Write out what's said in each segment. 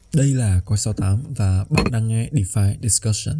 Đây là Coi 68 và bạn đang nghe DeFi Discussion.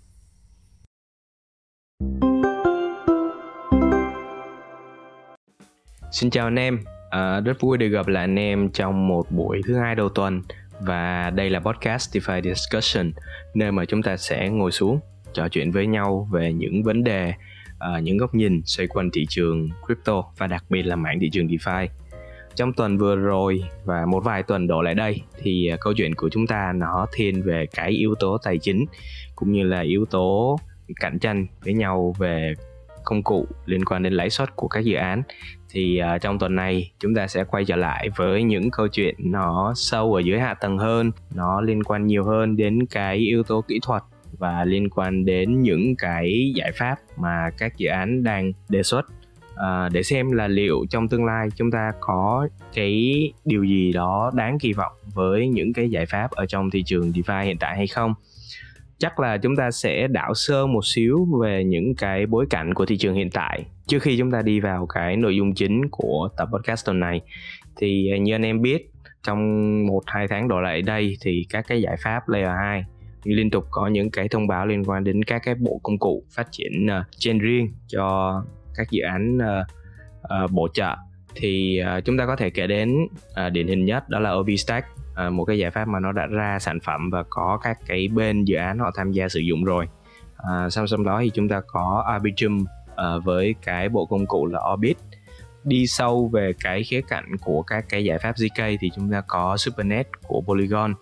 Xin chào anh em, rất vui được gặp lại anh em trong một buổi thứ hai đầu tuần. Và đây là podcast DeFi Discussion, nơi mà chúng ta sẽ ngồi xuống trò chuyện với nhau về những vấn đề, những góc nhìn xoay quanh thị trường crypto và đặc biệt là mảng thị trường DeFi. Trong tuần vừa rồi và một vài tuần đổ lại đây thì câu chuyện của chúng ta nó thiên về cái yếu tố tài chính cũng như là yếu tố cạnh tranh với nhau về công cụ liên quan đến lãi suất của các dự án. Thì trong tuần này chúng ta sẽ quay trở lại với những câu chuyện nó sâu ở dưới hạ tầng hơn, nó liên quan nhiều hơn đến cái yếu tố kỹ thuật và liên quan đến những cái giải pháp mà các dự án đang đề xuất, để xem là liệu trong tương lai chúng ta có cái điều gì đó đáng kỳ vọng với những cái giải pháp ở trong thị trường DeFi hiện tại hay không. Chắc là chúng ta sẽ đảo sơ một xíu về những cái bối cảnh của thị trường hiện tại trước khi chúng ta đi vào cái nội dung chính của tập podcast tuần này. Thì như anh em biết, trong 1-2 tháng đổ lại đây thì các cái giải pháp Layer 2 liên tục có những cái thông báo liên quan đến các cái bộ công cụ phát triển chain riêng cho các dự án bổ trợ. Thì chúng ta có thể kể đến điển hình nhất đó là OBStack, một cái giải pháp mà nó đã ra sản phẩm và có các cái bên dự án họ tham gia sử dụng rồi. Sau đó thì chúng ta có Arbitrum với cái bộ công cụ là Orbit. Đi sâu về cái khía cạnh của các cái giải pháp ZK thì chúng ta có Supernet của Polygon,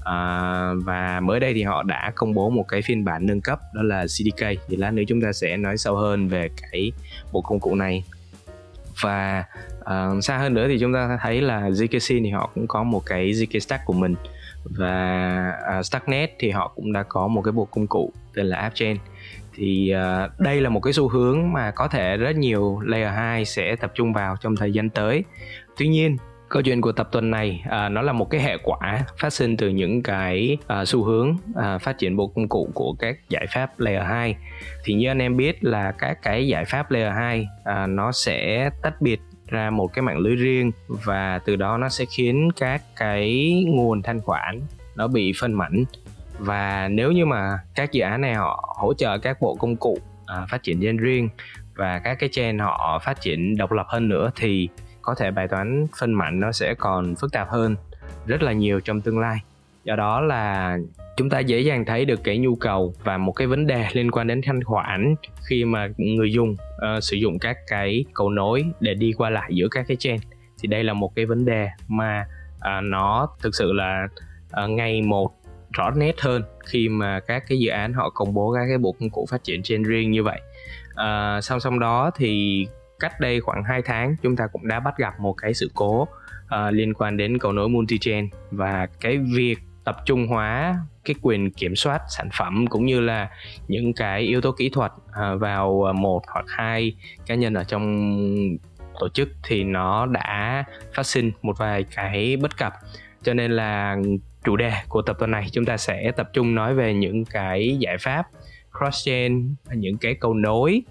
và mới đây thì họ đã công bố một cái phiên bản nâng cấp đó là CDK. Thì lát nữa chúng ta sẽ nói sâu hơn về cái bộ công cụ này. Và xa hơn nữa thì chúng ta thấy là zkSync thì họ cũng có một cái ZK Stack của mình, và Stacknet thì họ cũng đã có một cái bộ công cụ tên là AppChain. Thì đây là một cái xu hướng mà có thể rất nhiều Layer 2 sẽ tập trung vào trong thời gian tới. Tuy nhiên, câu chuyện của tập tuần này nó là một cái hệ quả phát sinh từ những cái xu hướng phát triển bộ công cụ của các giải pháp Layer 2. Thì như anh em biết là các cái giải pháp Layer 2 nó sẽ tách biệt ra một cái mạng lưới riêng, và từ đó nó sẽ khiến các cái nguồn thanh khoản nó bị phân mảnh. Và nếu như mà các dự án này họ hỗ trợ các bộ công cụ phát triển chain riêng và các cái chain họ phát triển độc lập hơn nữa thì có thể bài toán phân mảnh nó sẽ còn phức tạp hơn rất là nhiều trong tương lai. Do đó là chúng ta dễ dàng thấy được cái nhu cầu và một cái vấn đề liên quan đến thanh khoản khi mà người dùng sử dụng các cái cầu nối để đi qua lại giữa các cái chain. Thì đây là một cái vấn đề mà nó thực sự là ngày một rõ nét hơn khi mà các cái dự án họ công bố các cái bộ công cụ phát triển chain riêng như vậy. Song đó thì cách đây khoảng 2 tháng chúng ta cũng đã bắt gặp một cái sự cố liên quan đến cầu nối multi-chain, và cái việc tập trung hóa cái quyền kiểm soát sản phẩm cũng như là những cái yếu tố kỹ thuật vào 1 hoặc 2 cá nhân ở trong tổ chức thì nó đã phát sinh một vài cái bất cập. Cho nên là chủ đề của tập tuần này chúng ta sẽ tập trung nói về những cái giải pháp cross-chain, những cái cầu nối,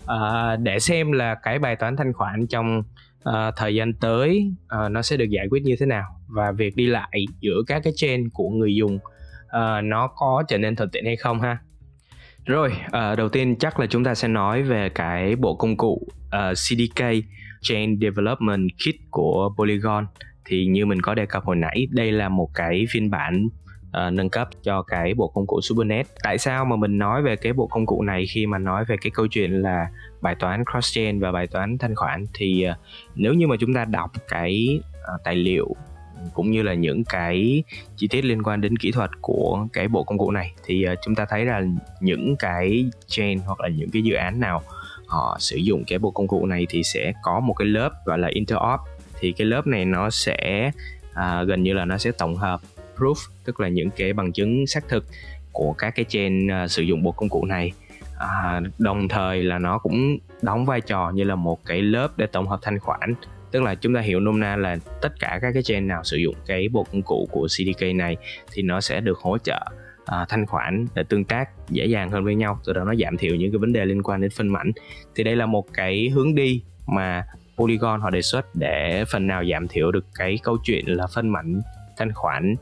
để xem là cái bài toán thanh khoản trong thời gian tới nó sẽ được giải quyết như thế nào, và việc đi lại giữa các cái chain của người dùng nó có trở nên thuận tiện hay không ha. Rồi, đầu tiên chắc là chúng ta sẽ nói về cái bộ công cụ CDK Chain Development Kit của Polygon. Thì như mình có đề cập hồi nãy, đây là một cái phiên bản nâng cấp cho cái bộ công cụ Supernet. Tại sao mà mình nói về cái bộ công cụ này khi mà nói về cái câu chuyện là bài toán cross-chain và bài toán thanh khoản? Thì nếu như mà chúng ta đọc cái tài liệu cũng như là những cái chi tiết liên quan đến kỹ thuật của cái bộ công cụ này thì chúng ta thấy là những cái chain hoặc là những cái dự án nào họ sử dụng cái bộ công cụ này thì sẽ có một cái lớp gọi là interop. Thì cái lớp này nó sẽ gần như là nó sẽ tổng hợp proof, tức là những cái bằng chứng xác thực của các cái chain sử dụng bộ công cụ này. Đồng thời là nó cũng đóng vai trò như là một cái lớp để tổng hợp thanh khoản, tức là chúng ta hiểu nôm na là tất cả các cái chain nào sử dụng cái bộ công cụ của CDK này thì nó sẽ được hỗ trợ thanh khoản để tương tác dễ dàng hơn với nhau, từ đó nó giảm thiểu những cái vấn đề liên quan đến phân mảnh. Thì đây là một cái hướng đi mà Polygon họ đề xuất để phần nào giảm thiểu được cái câu chuyện là phân mảnh thanh khoản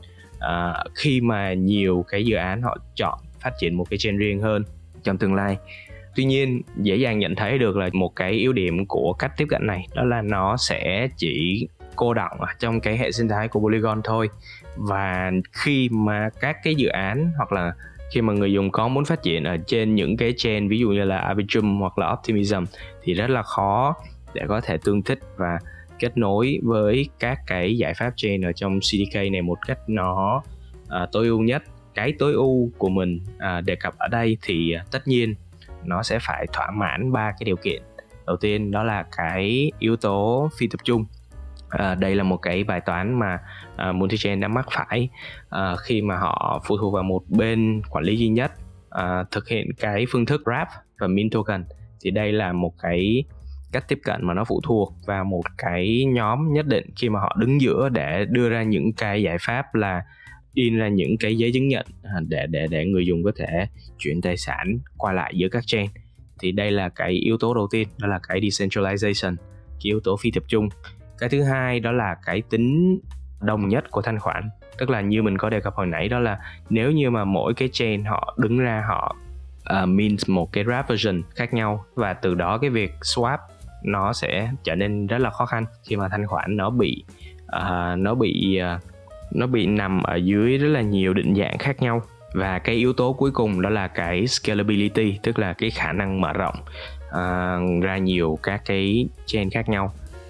khi mà nhiều cái dự án họ chọn phát triển một cái chain riêng hơn trong tương lai. Tuy nhiên, dễ dàng nhận thấy được là một cái yếu điểm của cách tiếp cận này đó là nó sẽ chỉ cô đọng ở trong cái hệ sinh thái của Polygon thôi. Và khi mà các cái dự án hoặc là khi mà người dùng có muốn phát triển ở trên những cái chain ví dụ như là Arbitrum hoặc là Optimism thì rất là khó để có thể tương thích và kết nối với các cái giải pháp chain ở trong CDK này một cách nó tối ưu nhất. Cái tối ưu của mình đề cập ở đây thì tất nhiên nó sẽ phải thỏa mãn 3 cái điều kiện. Đầu tiên đó là cái yếu tố phi tập trung. Đây là một cái bài toán mà multi-chain đã mắc phải khi mà họ phụ thuộc vào một bên quản lý duy nhất thực hiện cái phương thức wrap và mint token. Thì đây là một cái cách tiếp cận mà nó phụ thuộc vào một cái nhóm nhất định khi mà họ đứng giữa để đưa ra những cái giải pháp là in ra những cái giấy chứng nhận để người dùng có thể chuyển tài sản qua lại giữa các chain. Thì đây là cái yếu tố đầu tiên, đó là cái decentralization, cái yếu tố phi tập trung. Cái thứ hai đó là cái tính đồng nhất của thanh khoản. Tức là như mình có đề cập hồi nãy, đó là nếu như mà mỗi cái chain họ đứng ra họ mint một cái wrap version khác nhau, và từ đó cái việc swap nó sẽ trở nên rất là khó khăn khi mà thanh khoản nó bị nằm ở dưới rất là nhiều định dạng khác nhau. Và cái yếu tố cuối cùng đó là cái scalability, tức là cái khả năng mở rộng ra nhiều các cái chain khác nhau.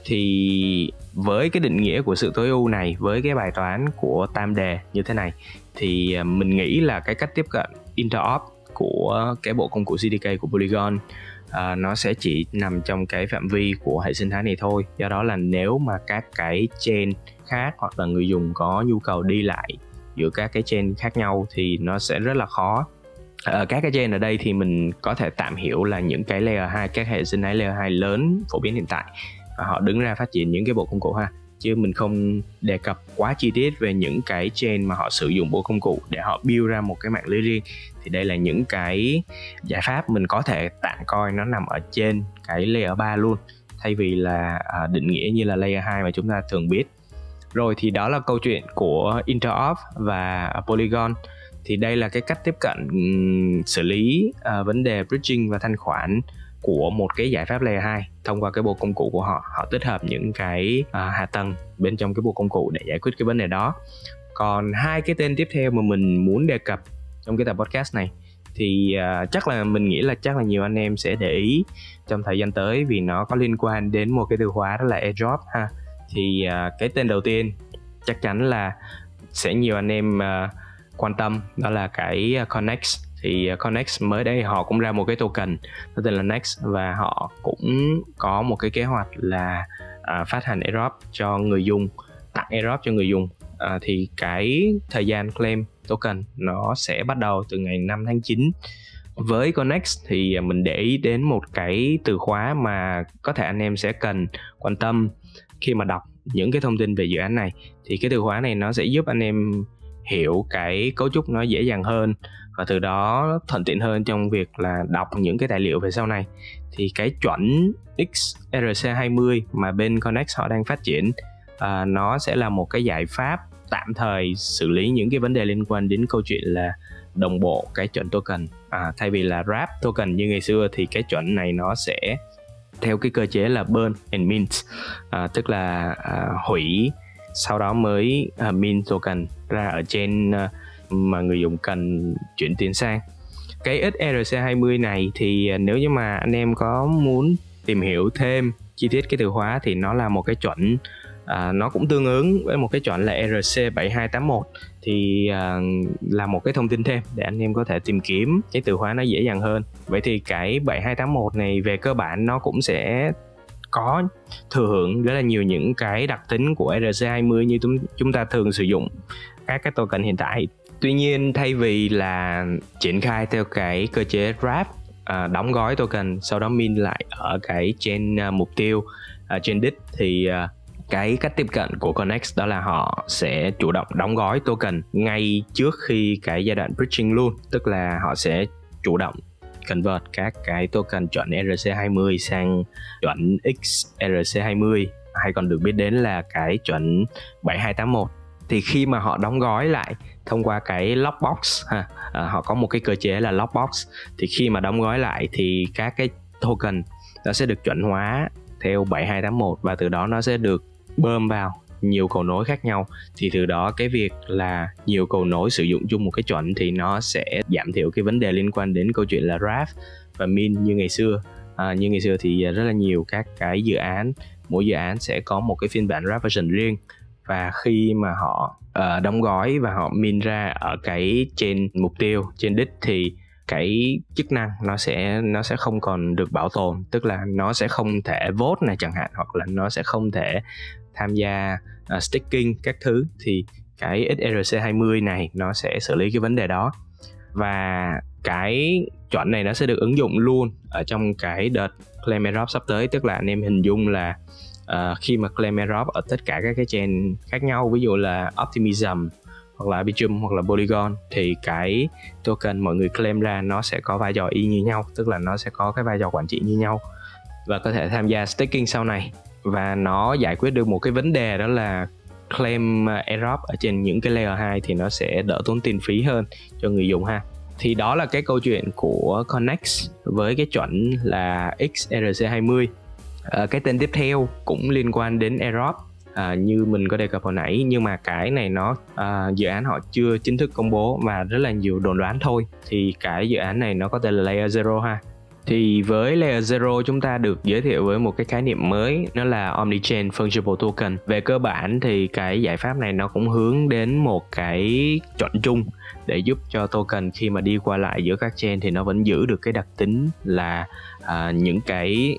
Thì với cái định nghĩa của sự tối ưu này, với cái bài toán của tam đề như thế này, thì mình nghĩ là cái cách tiếp cận interop của cái bộ công cụ CDK của Polygon nó sẽ chỉ nằm trong cái phạm vi của hệ sinh thái này thôi. Do đó là nếu mà các cái chain khác hoặc là người dùng có nhu cầu đi lại giữa các cái chain khác nhau thì nó sẽ rất là khó. Các cái chain ở đây thì mình có thể tạm hiểu là những cái layer 2, các hệ sinh thái layer 2 lớn phổ biến hiện tại, và họ đứng ra phát triển những cái bộ công cụ ha. Chứ mình không đề cập quá chi tiết về những cái chain mà họ sử dụng bộ công cụ để họ build ra một cái mạng lưới riêng. Thì đây là những cái giải pháp mình có thể tạm coi nó nằm ở trên cái layer 3 luôn, thay vì là định nghĩa như là layer 2 mà chúng ta thường biết. Rồi thì đó là câu chuyện của interop và Polygon. Thì đây là cái cách tiếp cận xử lý vấn đề bridging và thanh khoản của một cái giải pháp layer 2 thông qua cái bộ công cụ của họ. Họ tích hợp những cái hạ tầng bên trong cái bộ công cụ để giải quyết cái vấn đề đó. Còn hai cái tên tiếp theo mà mình muốn đề cập trong cái tập podcast này thì chắc là mình nghĩ là chắc là nhiều anh em sẽ để ý trong thời gian tới, vì nó có liên quan đến một cái từ khóa đó là airdrop ha. Thì cái tên đầu tiên chắc chắn là sẽ nhiều anh em quan tâm, đó là cái Connex. Thì Connex mới đây họ cũng ra một cái token nó tên là Next, và họ cũng có một cái kế hoạch là phát hành airdrop cho người dùng, tặng airdrop cho người dùng. Thì cái thời gian claim token nó sẽ bắt đầu từ ngày 5 tháng 9. Với Connex thì mình để ý đến một cái từ khóa mà có thể anh em sẽ cần quan tâm khi mà đọc những cái thông tin về dự án này. Thì cái từ khóa này nó sẽ giúp anh em hiểu cái cấu trúc nó dễ dàng hơn, và từ đó thuận tiện hơn trong việc là đọc những cái tài liệu về sau này. Thì cái chuẩn XRC20 mà bên Connex họ đang phát triển nó sẽ là một cái giải pháp tạm thời xử lý những cái vấn đề liên quan đến câu chuyện là đồng bộ cái chuẩn token. Thay vì là wrap token như ngày xưa thì cái chuẩn này nó sẽ theo cái cơ chế là burn and mint, tức là hủy sau đó mới mint token ra ở trên mà người dùng cần chuyển tiền sang. Cái XRC20 này thì nếu như mà anh em có muốn tìm hiểu thêm chi tiết cái từ khóa thì nó là một cái chuẩn nó cũng tương ứng với một cái chuẩn là ERC7281. Thì là một cái thông tin thêm để anh em có thể tìm kiếm cái từ khóa nó dễ dàng hơn. Vậy thì cái 7281 này về cơ bản nó cũng sẽ có thừa hưởng rất là nhiều những cái đặc tính của ERC20 như chúng ta thường sử dụng các cái token hiện tại. Tuy nhiên thay vì là triển khai theo cái cơ chế wrap, đóng gói token sau đó mint lại ở cái trên mục tiêu trên đích, thì cái cách tiếp cận của Connex đó là họ sẽ chủ động đóng gói token ngay trước khi cái giai đoạn bridging luôn. Tức là họ sẽ chủ động convert các cái token chuẩn ERC20 sang chuẩn XRC20, hay còn được biết đến là cái chuẩn 7281. thì khi mà họ đóng gói lại thông qua cái lockbox ha, họ có một cái cơ chế là lockbox, thì khi mà đóng gói lại thì các cái token nó sẽ được chuẩn hóa theo 7281 và từ đó nó sẽ được bơm vào nhiều cầu nối khác nhau. Thì từ đó cái việc là nhiều cầu nối sử dụng chung một cái chuẩn thì nó sẽ giảm thiểu cái vấn đề liên quan đến câu chuyện là draft và min như ngày xưa. Như ngày xưa thì rất là nhiều các cái dự án, mỗi dự án sẽ có một cái phiên bản draft version riêng, và khi mà họ đóng gói và họ min ra ở cái trên mục tiêu, trên đích, thì cái chức năng nó sẽ không còn được bảo tồn, tức là nó sẽ không thể vote này chẳng hạn, hoặc là nó sẽ không thể tham gia staking các thứ. Thì cái XRC20 này nó sẽ xử lý cái vấn đề đó, và cái chuẩn này nó sẽ được ứng dụng luôn ở trong cái đợt claim airdrop sắp tới. Tức là anh em hình dung là khi mà claim airdrop ở tất cả các cái chain khác nhau, ví dụ là Optimism hoặc là Arbitrum hoặc là Polygon, thì cái token mọi người claim ra nó sẽ có vai trò y như nhau, tức là nó sẽ có cái vai trò quản trị như nhau và có thể tham gia staking sau này. Và nó giải quyết được một cái vấn đề, đó là claim airdrop ở trên những cái layer 2 thì nó sẽ đỡ tốn tiền phí hơn cho người dùng ha. Thì đó là cái câu chuyện của Connex với cái chuẩn là XRC20. Cái tên tiếp theo cũng liên quan đến airdrop, như mình có đề cập hồi nãy, nhưng mà cái này nó dự án họ chưa chính thức công bố và rất là nhiều đồn đoán thôi. Thì cái dự án này nó có tên là Layer Zero ha. Thì với Layer Zero chúng ta được giới thiệu với một cái khái niệm mới, nó là Omnichain Fungible Token. Về cơ bản thì cái giải pháp này nó cũng hướng đến một cái chuẩn chung để giúp cho token khi mà đi qua lại giữa các chain thì nó vẫn giữ được cái đặc tính là những cái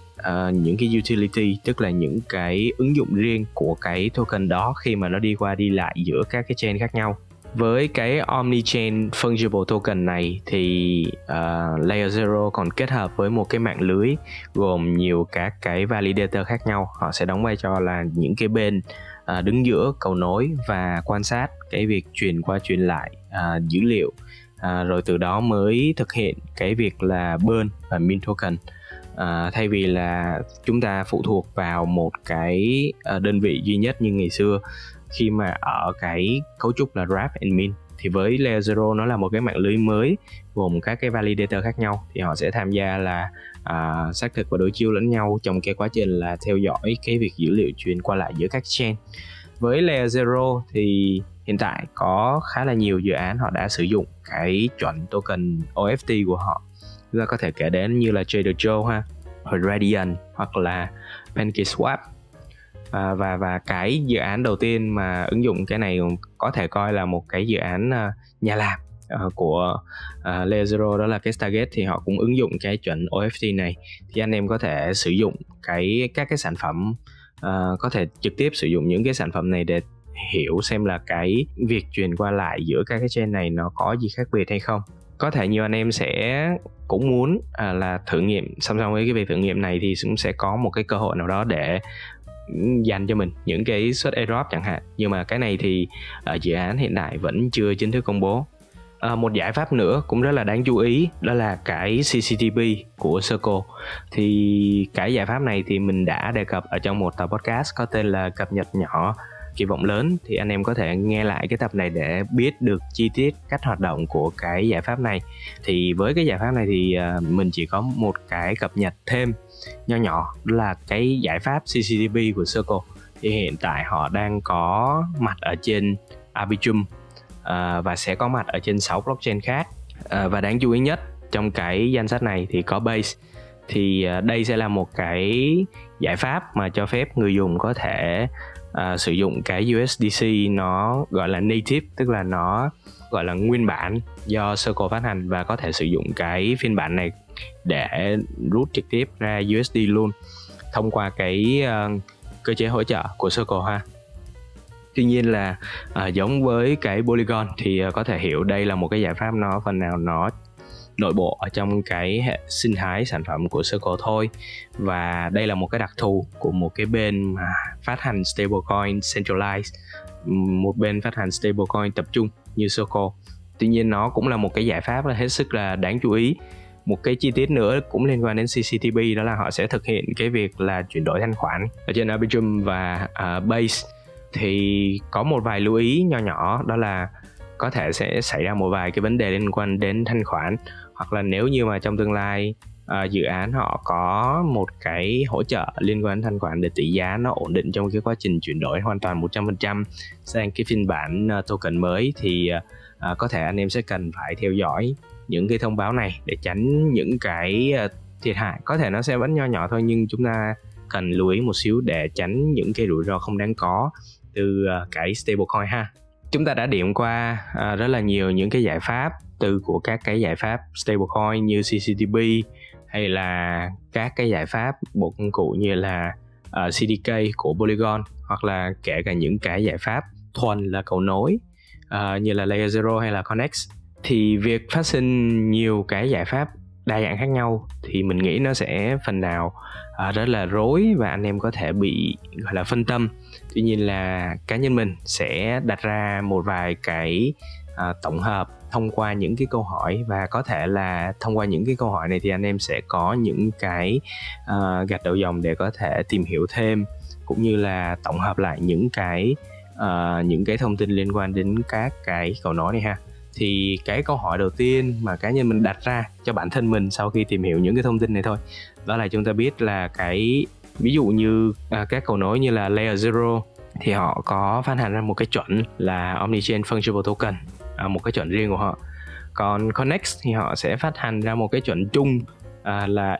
utility, tức là những cái ứng dụng riêng của cái token đó khi mà nó đi qua đi lại giữa các cái chain khác nhau. Với cái Omnichain Fungible Token này thì Layer Zero còn kết hợp với một cái mạng lưới gồm nhiều các cái validator khác nhau. Họ sẽ đóng vai trò là những cái bên đứng giữa cầu nối và quan sát cái việc truyền qua truyền lại dữ liệu, rồi từ đó mới thực hiện cái việc là burn và mint token, thay vì là chúng ta phụ thuộc vào một cái đơn vị duy nhất như ngày xưa khi mà ở cái cấu trúc là draft and mint. Thì với Layer Zero nó là một cái mạng lưới mới gồm các cái validator khác nhau, thì họ sẽ tham gia là xác thực và đối chiếu lẫn nhau trong cái quá trình là theo dõi cái việc dữ liệu truyền qua lại giữa các chain. Với Layer Zero thì hiện tại có khá là nhiều dự án họ đã sử dụng cái chuẩn token OFT của họ. Chúng ta có thể kể đến như là Trader Joe ha, hoặc Radiant, hoặc là PancakeSwap. Và cái dự án đầu tiên mà ứng dụng cái này có thể coi là một cái dự án nhà làm của Layer Zero, đó là cái Stargate. Thì họ cũng ứng dụng cái chuẩn OFT này. Thì anh em có thể sử dụng các cái sản phẩm, có thể trực tiếp sử dụng những cái sản phẩm này để hiểu xem là cái việc truyền qua lại giữa các cái chain này nó có gì khác biệt hay không. Có thể nhiều anh em sẽ cũng muốn là thử nghiệm, song song với cái việc thử nghiệm này thì cũng sẽ có một cái cơ hội nào đó để dành cho mình những cái suất airdrop chẳng hạn. Nhưng mà cái này thì dự án hiện tại vẫn chưa chính thức công bố. Một giải pháp nữa cũng rất là đáng chú ý, đó là cái CCTP của Circle. Thì cái giải pháp này thì mình đã đề cập ở trong một tập podcast có tên là Cập nhật nhỏ kỳ vọng lớn. Thì anh em có thể nghe lại cái tập này để biết được chi tiết cách hoạt động của cái giải pháp này. Thì với cái giải pháp này thì mình chỉ có một cái cập nhật thêm nho nhỏ, đó là cái giải pháp CCTP của Circle. Thì hiện tại họ đang có mặt ở trên Arbitrum và sẽ có mặt ở trên 6 blockchain khác. Và đáng chú ý nhất trong cái danh sách này thì có Base. Thì đây sẽ là một cái giải pháp mà cho phép người dùng có thể sử dụng cái USDC nó gọi là native, tức là nó gọi là nguyên bản do Circle phát hành, và có thể sử dụng cái phiên bản này để rút trực tiếp ra USD luôn thông qua cái cơ chế hỗ trợ của Circle ha. Tuy nhiên là giống với cái Polygon thì có thể hiểu đây là một cái giải pháp nó phần nào nó nội bộ ở trong cái hệ sinh thái sản phẩm của Circle thôi. Và đây là một cái đặc thù của một cái bên mà phát hành stablecoin centralized, một bên phát hành stablecoin tập trung như Circle. Tuy nhiên nó cũng là một cái giải pháp hết sức là đáng chú ý. Một cái chi tiết nữa cũng liên quan đến CCTP, đó là họ sẽ thực hiện cái việc là chuyển đổi thanh khoản ở trên Arbitrum và Base. thì có một vài lưu ý nho nhỏ, đó là có thể sẽ xảy ra một vài cái vấn đề liên quan đến thanh khoản, hoặc là nếu như mà trong tương lai dự án họ có một cái hỗ trợ liên quan đến thanh khoản để tỷ giá nó ổn định trong cái quá trình chuyển đổi hoàn toàn 100% sang cái phiên bản token mới, thì có thể anh em sẽ cần phải theo dõi những cái thông báo này để tránh những cái thiệt hại. Có thể nó sẽ vẫn nho nhỏ thôi, nhưng chúng ta cần lưu ý một xíu để tránh những cái rủi ro không đáng có từ cái stablecoin ha. Chúng ta đã điểm qua rất là nhiều những cái giải pháp của các cái giải pháp stablecoin như CCTB, hay là các cái giải pháp bộ công cụ như là CDK của Polygon, hoặc là kể cả những cái giải pháp thuần là cầu nối như là Layer Zero hay là Connex. Thì việc phát sinh nhiều cái giải pháp đa dạng khác nhau thì mình nghĩ nó sẽ phần nào rất là rối và anh em có thể bị gọi là phân tâm. Tuy nhiên là cá nhân mình sẽ đặt ra một vài cái tổng hợp thông qua những cái câu hỏi, và có thể là thông qua những cái câu hỏi này thì anh em sẽ có những cái gạch đầu dòng để có thể tìm hiểu thêm, cũng như là tổng hợp lại những cái thông tin liên quan đến các cái cầu nối này ha. Thì cái câu hỏi đầu tiên mà cá nhân mình đặt ra cho bản thân mình sau khi tìm hiểu những cái thông tin này thôi, đó là chúng ta biết là ví dụ như các cầu nối như là Layer Zero thì họ có phát hành ra một cái chuẩn là Omnichain Fungible Token, một cái chuẩn riêng của họ. Còn Connex thì họ sẽ phát hành ra một cái chuẩn chung là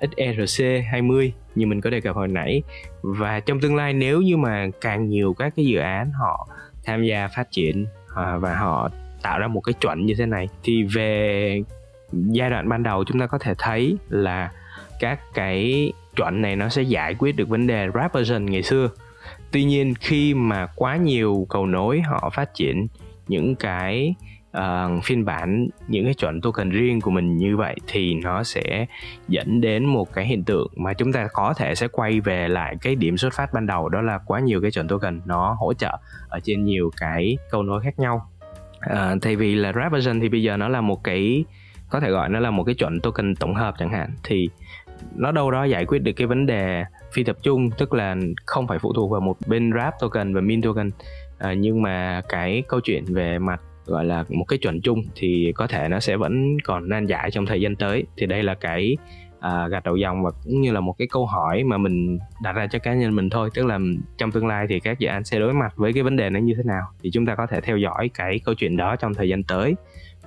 XERC20 như mình có đề cập hồi nãy. Và trong tương lai nếu như mà càng nhiều các cái dự án họ tham gia phát triển và họ tạo ra một cái chuẩn như thế này, thì về giai đoạn ban đầu chúng ta có thể thấy là các cái chuẩn này nó sẽ giải quyết được vấn đề wrap version ngày xưa. Tuy nhiên khi mà quá nhiều cầu nối họ phát triển những cái phiên bản, những cái chuẩn token riêng của mình như vậy, thì nó sẽ dẫn đến một cái hiện tượng mà chúng ta có thể sẽ quay về lại cái điểm xuất phát ban đầu, đó là quá nhiều cái chuẩn token nó hỗ trợ ở trên nhiều cái cầu nối khác nhau. Thay vì là wrap version thì bây giờ nó là một cái, có thể gọi nó là một cái chuẩn token tổng hợp chẳng hạn, thì nó đâu đó giải quyết được cái vấn đề phi tập trung, tức là không phải phụ thuộc vào một bên wrap token và mint token. Nhưng mà cái câu chuyện về mặt gọi là một cái chuẩn chung thì có thể nó sẽ vẫn còn nan giải trong thời gian tới. Thì đây là cái gạch đầu dòng và cũng như là một cái câu hỏi mà mình đặt ra cho cá nhân mình thôi, tức là trong tương lai thì các dự án sẽ đối mặt với cái vấn đề nó như thế nào, thì chúng ta có thể theo dõi cái câu chuyện đó trong thời gian tới.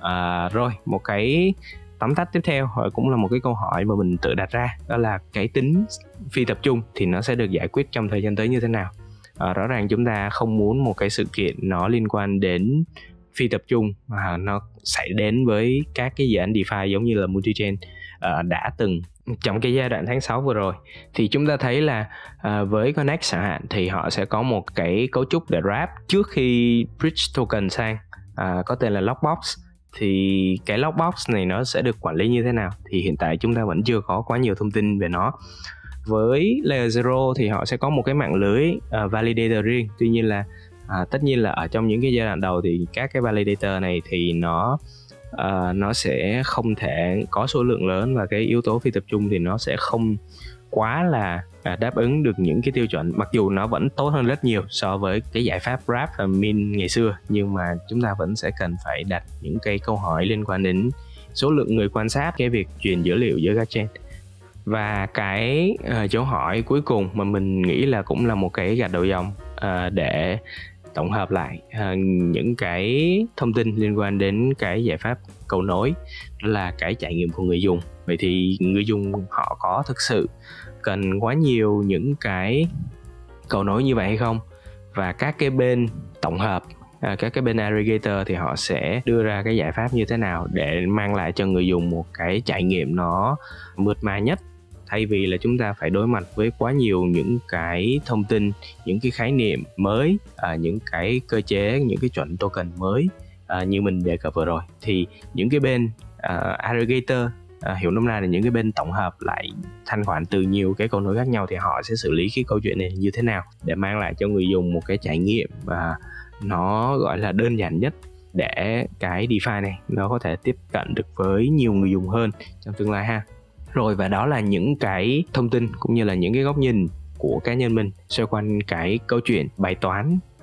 Rồi một cái tóm tắt tiếp theo cũng là một cái câu hỏi mà mình tự đặt ra, đó là cái tính phi tập trung thì nó sẽ được giải quyết trong thời gian tới như thế nào. Rõ ràng chúng ta không muốn một cái sự kiện nó liên quan đến phi tập trung mà nó xảy đến với các cái dự án DeFi giống như là Multichain đã từng trong cái giai đoạn tháng 6 vừa rồi. Thì chúng ta thấy là với Connex chẳng hạn thì họ sẽ có một cái cấu trúc để wrap trước khi bridge token sang, có tên là Lockbox. Thì cái Lockbox này nó sẽ được quản lý như thế nào thì hiện tại chúng ta vẫn chưa có quá nhiều thông tin về nó. Với Layer Zero thì họ sẽ có một cái mạng lưới validator riêng. Tuy nhiên là tất nhiên là ở trong những cái giai đoạn đầu thì các cái validator này thì nó sẽ không thể có số lượng lớn, và cái yếu tố phi tập trung thì nó sẽ không quá là đáp ứng được những cái tiêu chuẩn, mặc dù nó vẫn tốt hơn rất nhiều so với cái giải pháp wrap và mint ngày xưa. Nhưng mà chúng ta vẫn sẽ cần phải đặt những cái câu hỏi liên quan đến số lượng người quan sát cái việc truyền dữ liệu giữa các chain. Và cái dấu hỏi cuối cùng mà mình nghĩ là cũng là một cái gạch đầu dòng để tổng hợp lại những cái thông tin liên quan đến cái giải pháp cầu nối, đó là cái trải nghiệm của người dùng. Vậy thì người dùng họ có thực sự cần quá nhiều những cái cầu nối như vậy hay không? Và các cái bên tổng hợp, các cái bên aggregator thì họ sẽ đưa ra cái giải pháp như thế nào để mang lại cho người dùng một cái trải nghiệm nó mượt mà nhất, thay vì là chúng ta phải đối mặt với quá nhiều những cái thông tin, những cái khái niệm mới, những cái cơ chế, những cái chuẩn token mới như mình đề cập vừa rồi. Thì những cái bên aggregator, hiểu nôm na là những cái bên tổng hợp lại thanh khoản từ nhiều cái cầu nối khác nhau, thì họ sẽ xử lý cái câu chuyện này như thế nào để mang lại cho người dùng một cái trải nghiệm và nó gọi là đơn giản nhất, để cái DeFi này nó có thể tiếp cận được với nhiều người dùng hơn trong tương lai ha. Rồi, và đó là những cái thông tin cũng như là những cái góc nhìn của cá nhân mình xoay quanh cái câu chuyện bài toán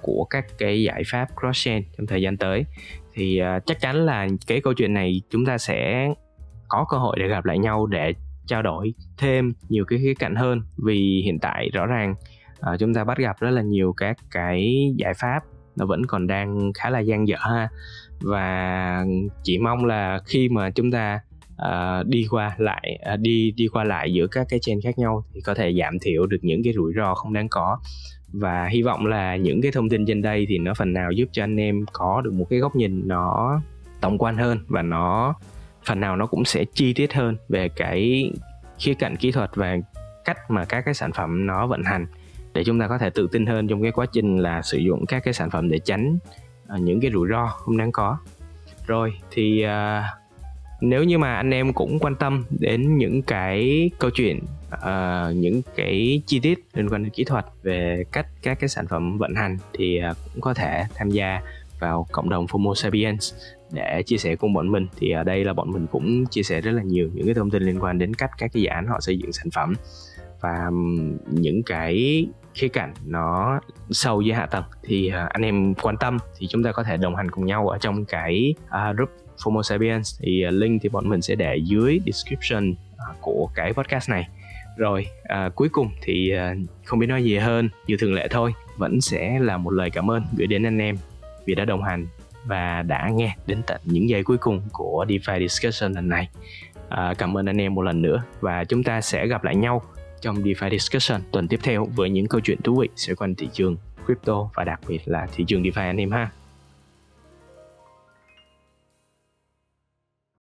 của các cái giải pháp cross-chain trong thời gian tới. Thì chắc chắn là cái câu chuyện này chúng ta sẽ có cơ hội để gặp lại nhau để trao đổi thêm nhiều cái khía cạnh hơn. Vì hiện tại rõ ràng chúng ta bắt gặp rất là nhiều các cái giải pháp nó vẫn còn đang khá là dang dở ha. Và chỉ mong là khi mà chúng ta đi qua lại giữa các cái chain khác nhau thì có thể giảm thiểu được những cái rủi ro không đáng có. Và hy vọng là những cái thông tin trên đây thì nó phần nào giúp cho anh em có được một cái góc nhìn nó tổng quan hơn, và nó phần nào nó cũng sẽ chi tiết hơn về cái khía cạnh kỹ thuật và cách mà các cái sản phẩm nó vận hành, để chúng ta có thể tự tin hơn trong cái quá trình là sử dụng các cái sản phẩm để tránh những cái rủi ro không đáng có. Rồi thì nếu như mà anh em cũng quan tâm đến những cái câu chuyện, những cái chi tiết liên quan đến kỹ thuật về cách các cái sản phẩm vận hành, thì cũng có thể tham gia vào cộng đồng FOMO Sapiens để chia sẻ cùng bọn mình. Thì ở đây là bọn mình cũng chia sẻ rất là nhiều những cái thông tin liên quan đến cách các cái dự án họ xây dựng sản phẩm và những cái khía cạnh nó sâu dưới hạ tầng. Thì anh em quan tâm thì chúng ta có thể đồng hành cùng nhau ở trong cái group FOMO Sapiens. Thì link thì bọn mình sẽ để dưới description của cái podcast này. Rồi cuối cùng thì không biết nói gì hơn, như thường lệ thôi, vẫn sẽ là một lời cảm ơn gửi đến anh em vì đã đồng hành và đã nghe đến tận những giây cuối cùng của DeFi Discussion lần này. Cảm ơn anh em một lần nữa, và chúng ta sẽ gặp lại nhau trong DeFi Discussion tuần tiếp theo với những câu chuyện thú vị xoay quanh thị trường crypto và đặc biệt là thị trường DeFi anh em ha.